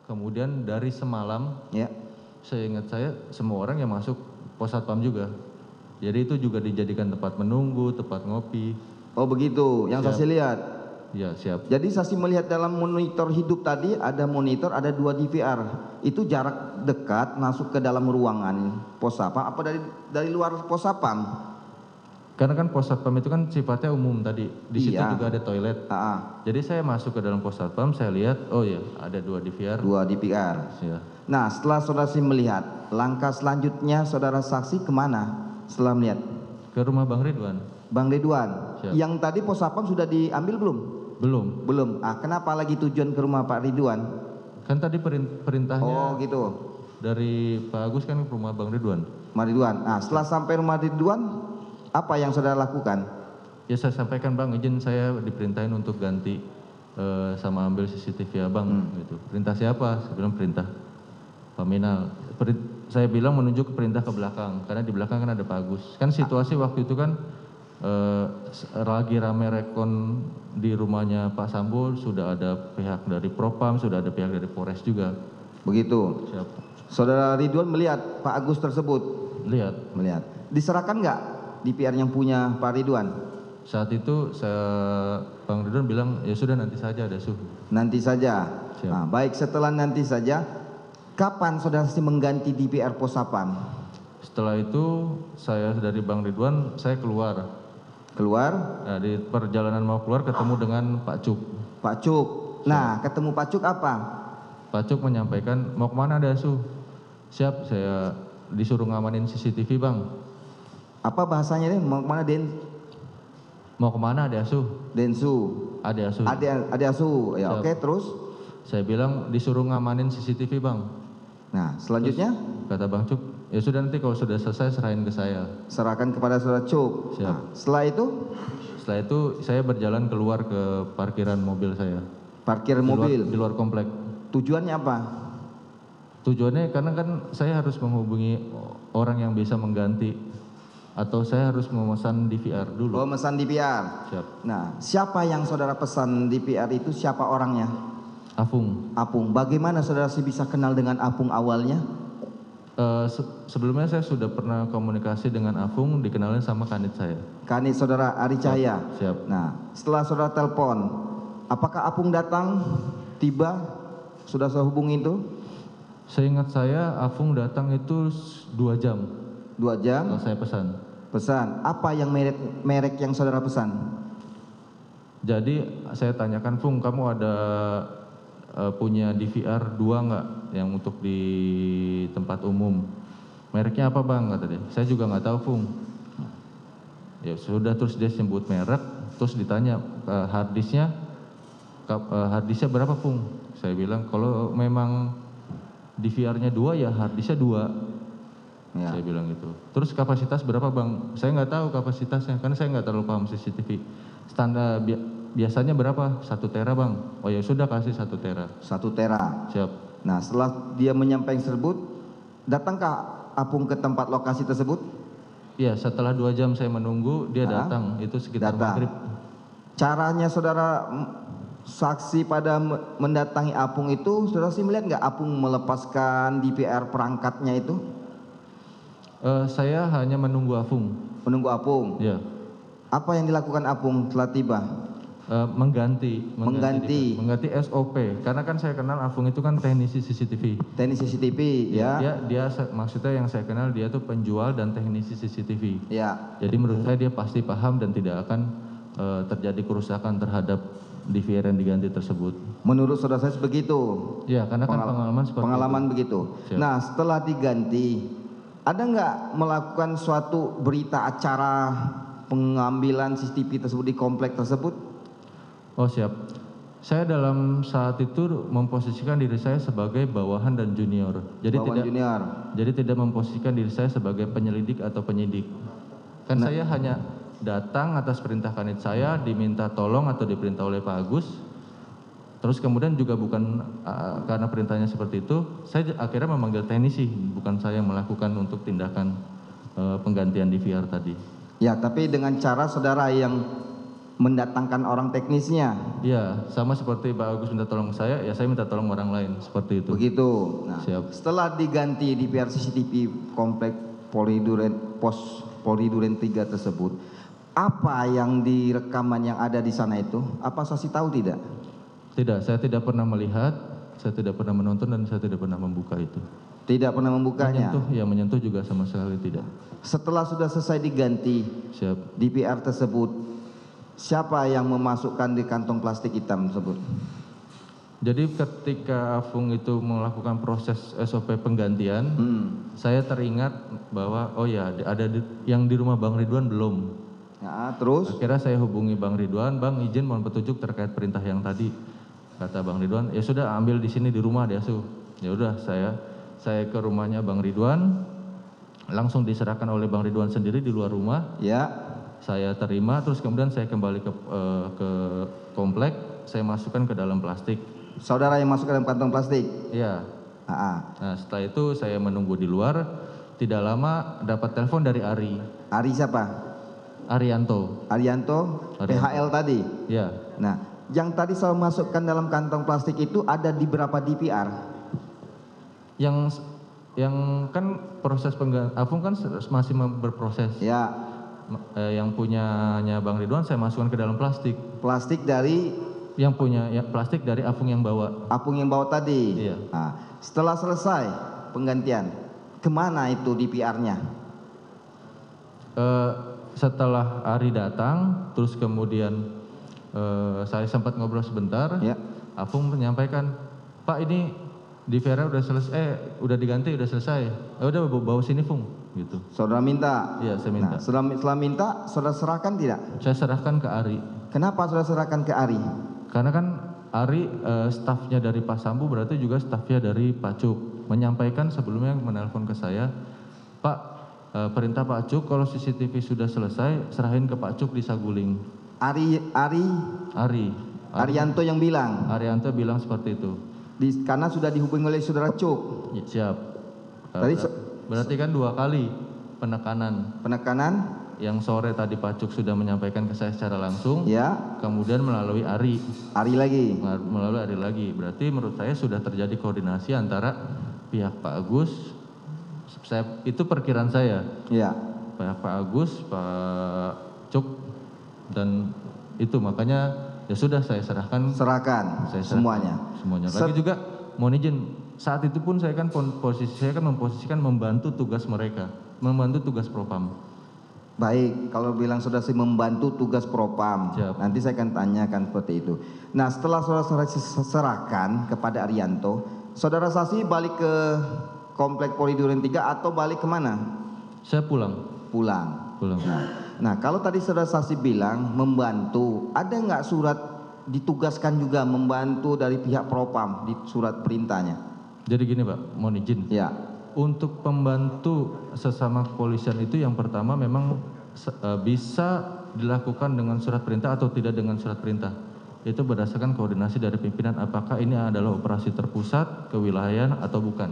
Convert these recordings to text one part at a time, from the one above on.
Kemudian dari semalam, Ya. saya ingat saya semua orang yang masuk pos satpam juga. Jadi itu juga dijadikan tempat menunggu, tempat ngopi. Oh begitu, yang Siap. saksi lihat. Ya, siap. Jadi saksi melihat dalam monitor hidup tadi ada monitor, ada 2 DVR. Itu jarak dekat masuk ke dalam ruangan pos satpam apa dari luar pos satpam? Karena kan pos satpam itu kan sifatnya umum tadi. Di situ Iya. juga ada toilet. Jadi saya masuk ke dalam pos satpam, saya lihat, oh ya ada 2 DVR. 2 DVR. Ya. Nah, setelah saudara saksi melihat, langkah selanjutnya saudara saksi kemana setelah melihat? Ke rumah Bang Ridwan. Bang Ridwan. Siap. Yang tadi pos satpam sudah diambil belum? Belum. Belum. Kenapa lagi tujuan ke rumah Pak Ridwan? Kan tadi perintahnya. Oh gitu. Dari Pak Agus kan ke rumah Bang Ridwan. Bang Ridwan. Setelah sampai rumah Ridwan, apa yang saudara lakukan? Ya saya sampaikan Bang, izin saya diperintahin untuk ganti sama ambil CCTV Abang gitu. Perintah siapa? Saya bilang perintah Paminal. Saya bilang menunjuk perintah ke belakang karena di belakang kan ada Pak Agus. Kan situasi waktu itu kan lagi rame rekon di rumahnya Pak Sambo, sudah ada pihak dari Propam, sudah ada pihak dari Polres juga. Begitu. Siap. Saudara Ridwan melihat Pak Agus tersebut? Melihat. Diserahkan nggak DVR yang punya Pak Ridwan? Saat itu Bang Ridwan bilang ya sudah nanti saja ada suhu. Nanti saja. Siap. Baik, setelah nanti saja, kapan saudara saksi mengganti DVR pos satpam? Setelah itu saya dari Bang Ridwan saya keluar. Nah, di perjalanan mau keluar ketemu dengan Pak Cuk. Pak Cuk. Nah, ketemu Pak Cuk apa? Pak Cuk menyampaikan mau kemana ada Su? Siap, saya disuruh ngamanin CCTV Bang. Apa bahasanya deh? Mau kemana Mau kemana ada Su? Densu. Ada Su. Ada Asu. Ya, oke, terus? Saya bilang disuruh ngamanin CCTV Bang. Nah, selanjutnya? Terus, kata Bang Cuk, ya sudah nanti kalau sudah selesai serahin ke saya. Serahkan kepada saudara Cuk. Siap. Setelah itu? Setelah itu saya berjalan keluar ke parkiran mobil saya. Parkir mobil? Di luar komplek. Tujuannya apa? Tujuannya karena kan saya harus menghubungi orang yang bisa mengganti atau saya harus memesan DVR dulu. Oh, memesan DVR. Siap. Nah, siapa yang saudara pesan DVR itu, siapa orangnya? Afung. Apung. Bagaimana saudara sih bisa kenal dengan Apung awalnya? Sebelumnya saya sudah pernah komunikasi dengan Afung, dikenalin sama kanit saya. Kanit saudara Ari Cahaya. Siap. Nah, setelah saudara telepon, apakah Apung datang, tiba, sudah saya hubungi itu? Seingat saya Afung datang itu 2 jam. 2 jam? Kalau saya pesan. Pesan. Apa yang merek yang saudara pesan? Jadi saya tanyakan, Fung, kamu ada punya DVR 2 nggak yang untuk di tempat umum? Mereknya apa Bang? Kata dia. Saya juga nggak tahu, Fung. Ya sudah, terus dia sebut merek, terus ditanya harddisknya berapa, Fung? Saya bilang kalau memang DVR-nya 2 ya harddisknya 2. Ya. Saya bilang gitu. Terus kapasitas berapa Bang? Saya nggak tahu kapasitasnya karena saya nggak terlalu paham CCTV. Standar biasanya berapa? 1 tera Bang. Oh ya sudah, kasih 1 tera. 1 tera. Siap. Nah, setelah dia menyampaikan tersebut, datangkah Apung ke tempat lokasi tersebut? Iya, setelah 2 jam saya menunggu, dia datang. Itu sekitar maghrib. Caranya saudara saksi pada mendatangi Apung itu, saudara sih melihat nggak Apung melepaskan DVR perangkatnya itu? Saya hanya menunggu Afung. Menunggu Apung? Ya. Apa yang dilakukan Apung setelah tiba? Mengganti SOP. Karena kan saya kenal Afung itu kan teknisi CCTV. Teknisi CCTV, ya. Dia maksudnya yang saya kenal dia tuh penjual dan teknisi CCTV. Ya. Jadi menurut saya dia pasti paham dan tidak akan terjadi kerusakan terhadap DVR yang diganti tersebut. Menurut saudara saya begitu. Ya, karena kan pengalaman begitu. Siap. Nah, setelah diganti, ada nggak melakukan suatu berita acara pengambilan CCTV tersebut di komplek tersebut? Oh siap. Saya dalam saat itu memposisikan diri saya sebagai bawahan dan junior. Jadi tidak memposisikan diri saya sebagai penyelidik atau penyidik. Kan saya hanya datang atas perintah kanit saya, diminta tolong atau diperintah oleh Pak Agus. Terus kemudian juga bukan karena perintahnya seperti itu, saya akhirnya memanggil teknisi, bukan saya yang melakukan untuk tindakan penggantian DVR tadi. Ya, tapi dengan cara saudara yang mendatangkan orang teknisnya. Iya, sama seperti Pak Agus minta tolong saya, ya saya minta tolong orang lain, seperti itu. Begitu. Nah, Siap. setelah diganti DVR CCTV komplek Polri Duren, pos Polri Duren 3 tersebut, apa yang di rekaman yang ada di sana itu? Apa saksi tahu tidak? Tidak, saya tidak pernah melihat, saya tidak pernah menonton, dan saya tidak pernah membuka itu. Tidak pernah membukanya. Menyentuh, ya menyentuh juga sama sekali tidak. Setelah sudah selesai diganti Siap. DVR tersebut, siapa yang memasukkan di kantong plastik hitam tersebut? Jadi ketika Afung itu melakukan proses SOP penggantian, saya teringat bahwa oh ya ada yang di rumah Bang Ridwan belum. Ya, terus? Akhirnya saya hubungi Bang Ridwan, Bang izin mohon petunjuk terkait perintah yang tadi. Kata Bang Ridwan, ya sudah ambil di sini di rumah dia Su. Ya udah saya ke rumahnya Bang Ridwan, langsung diserahkan oleh Bang Ridwan sendiri di luar rumah. Ya. Saya terima, terus kemudian saya kembali ke komplek, saya masukkan ke dalam plastik. Saudara yang masuk ke dalam kantong plastik? Iya. Ah. Nah setelah itu saya menunggu di luar, tidak lama dapat telepon dari Ari. Ari siapa? Arianto. Arianto, PHL tadi? Ya. Nah, yang tadi saya masukkan dalam kantong plastik itu ada di berapa DVR? Yang kan proses Afung kan masih berproses. Ya. Yang punyanya Bang Ridwan saya masukkan ke dalam plastik. Plastik dari? Yang punya plastik dari Afung yang bawa. Apung yang bawa tadi? Iya. Nah, setelah selesai penggantian, kemana itu DVR-nya? Setelah Ari datang, terus kemudian saya sempat ngobrol sebentar. Ya. Afung menyampaikan, Pak ini DVR udah selesai, udah diganti, udah selesai. Udah bawa sini Fung, gitu. Saudara minta? Iya, saya minta. Nah, setelah minta, saudara serahkan tidak? Saya serahkan ke Ari. Kenapa saudara serahkan ke Ari? Karena kan Ari stafnya dari Pak Sambu berarti juga stafnya dari Pak Cuk. Menyampaikan sebelumnya menelpon ke saya, Pak perintah Pak Cuk kalau CCTV sudah selesai serahin ke Pak Cuk di Saguling. Arianto yang bilang? Arianto bilang seperti itu. Karena sudah dihubungi oleh saudara Cuk. Ya, siap. Tadi berarti kan 2 kali penekanan. Penekanan? Yang sore tadi Pak Cuk sudah menyampaikan ke saya secara langsung. Ya. Kemudian melalui Ari. Ari lagi. Melalui Ari lagi. Berarti menurut saya sudah terjadi koordinasi antara pihak Pak Agus. Itu perkiraan saya. Ya. Pihak Pak Agus, Pak Cuk, dan itu makanya ya sudah saya serahkan. Serahkan semuanya. Lagi juga mohon izin, saat itu pun saya kan memposisikan membantu tugas mereka, membantu tugas Propam. Baik, kalau bilang saudara sih membantu tugas Propam. Siap. Nanti saya akan tanyakan seperti itu. Nah, setelah saudara serahkan kepada Arianto, saudara saksi balik ke komplek Polri Duren 3 atau balik kemana? Saya pulang. Pulang. Nah, Nah, kalau tadi saudara saksi bilang membantu, ada nggak surat ditugaskan juga membantu dari pihak Propam di surat perintahnya? jadi gini Pak, mohon izin. Ya. Untuk pembantu sesama kepolisian itu yang pertama memang bisa dilakukan dengan surat perintah atau tidak dengan surat perintah. Itu berdasarkan koordinasi dari pimpinan apakah ini adalah operasi terpusat, kewilayahan atau bukan.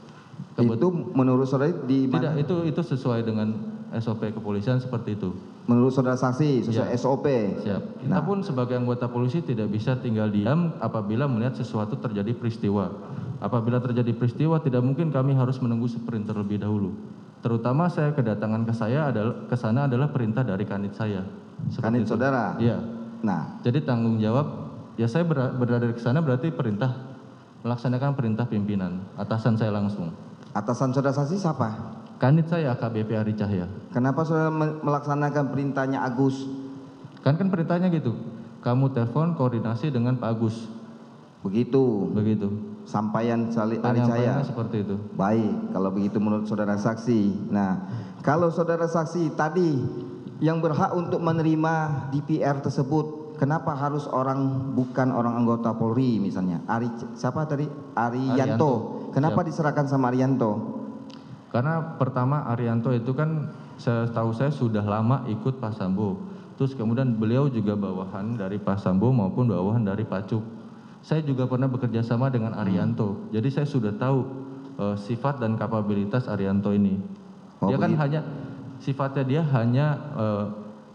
Itu menurut saudara di mana? Tidak, itu sesuai dengan SOP kepolisian seperti itu. Menurut saudara saksi sesuai Ya. SOP. Siap. Kita pun sebagai anggota polisi tidak bisa tinggal diam apabila melihat sesuatu terjadi peristiwa. Apabila terjadi peristiwa tidak mungkin kami harus menunggu sprint terlebih dahulu. Terutama saya kedatangan ke sana adalah perintah dari kanit saya. Kanit saudara? Iya. Nah, Jadi tanggung jawab ya saya berada ke sana berarti perintah melaksanakan perintah pimpinan, atasan saya langsung. atasan saudara saksi siapa? Kanit saya AKBP Ari Cahya. Kenapa saudara melaksanakan perintahnya Agus? Kan perintahnya gitu. Kamu telepon koordinasi dengan Pak Agus. Begitu. Begitu. Sampaian Ari Cahya. Penyampaiannya seperti itu. Baik, kalau begitu menurut saudara saksi. Nah, kalau saudara saksi tadi yang berhak untuk menerima DPR tersebut, kenapa harus bukan orang anggota Polri misalnya? Siapa tadi? Arianto. Kenapa diserahkan sama Arianto? Karena pertama Arianto itu kan setahu saya sudah lama ikut Pak Sambo. Terus kemudian beliau juga bawahan dari Pak Sambo maupun bawahan dari Pak Cuk. Saya juga pernah bekerja sama dengan Arianto. Jadi saya sudah tahu sifat dan kapabilitas Arianto ini. Dia kan hanya sifatnya dia hanya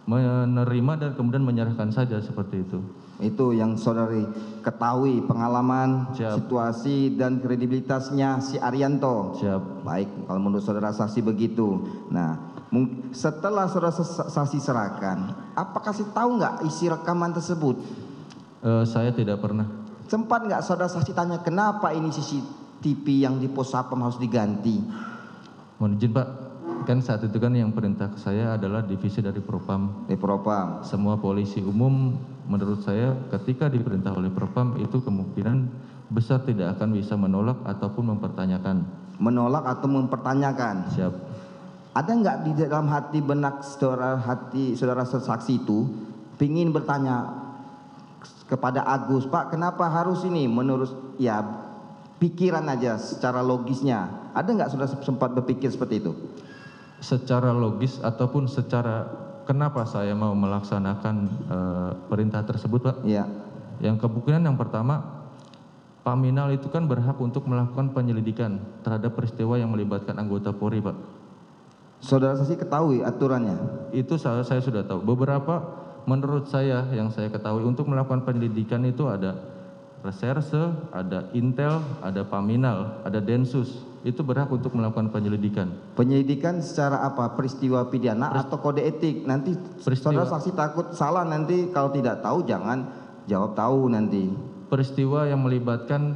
menerima dan kemudian menyerahkan saja seperti itu. Itu yang saudari ketahui pengalaman, Siap. situasi dan kredibilitasnya si Arianto. Siap. Baik, kalau menurut saudara saksi begitu. Nah, setelah saudara saksi serahkan, apakah kasih tahu nggak isi rekaman tersebut? Saya tidak pernah. Sempat nggak saudara saksi tanya kenapa ini CCTV yang di pos Sapam harus diganti? Mohon izin Pak, kan saat itu kan yang perintah ke saya adalah divisi dari Propam. Di Propam. Semua polisi umum menurut saya ketika diperintah oleh Propam itu kemungkinan besar tidak akan bisa menolak ataupun mempertanyakan. Menolak atau mempertanyakan. Siap. Ada nggak di dalam hati benak saudara saksi itu pingin bertanya kepada Agus, Pak, kenapa harus ini? Menurut ya pikiran aja secara logisnya. Ada nggak saudara sempat berpikir seperti itu? Secara logis ataupun secara kenapa saya mau melaksanakan perintah tersebut, Pak? Iya. Yang kemungkinan yang pertama, Paminal itu kan berhak untuk melakukan penyelidikan terhadap peristiwa yang melibatkan anggota Polri, Pak. Saudara saksi ketahui aturannya? Itu saya sudah tahu. Beberapa menurut saya yang saya ketahui untuk melakukan penyelidikan itu ada reserse, ada intel, ada Paminal, ada Densus. Itu berhak untuk melakukan penyelidikan. Penyelidikan secara apa? Peristiwa pidana atau kode etik? Nanti saudara saksi takut salah, nanti kalau tidak tahu jangan jawab tahu nanti. Peristiwa yang melibatkan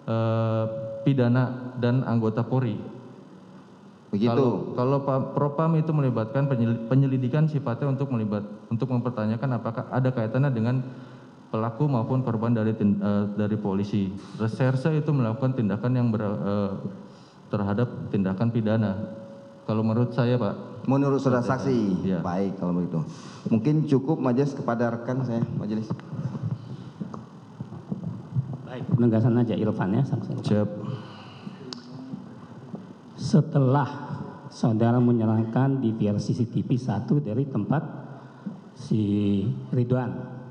pidana dan anggota Polri. Begitu. Kalau Propam itu melibatkan penyelidikan sifatnya untuk mempertanyakan apakah ada kaitannya dengan pelaku maupun korban dari polisi. Reserse itu melakukan tindakan yang terhadap tindakan pidana. Kalau menurut saya, Pak. Menurut saudara saksi. Ya. Baik kalau begitu. Mungkin cukup majelis kepada rekan saya majelis. Baik, penegasan aja Irfan ya, saksi. Siap. Setelah saudara menyerahkan DVR CCTV 1 dari tempat si Ridwan,